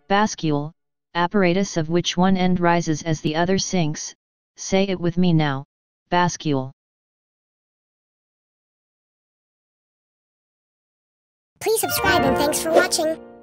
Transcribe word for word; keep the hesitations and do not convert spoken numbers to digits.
Bascule, apparatus of which one end rises as the other sinks. Say it with me now, bascule. Please subscribe and thanks for watching.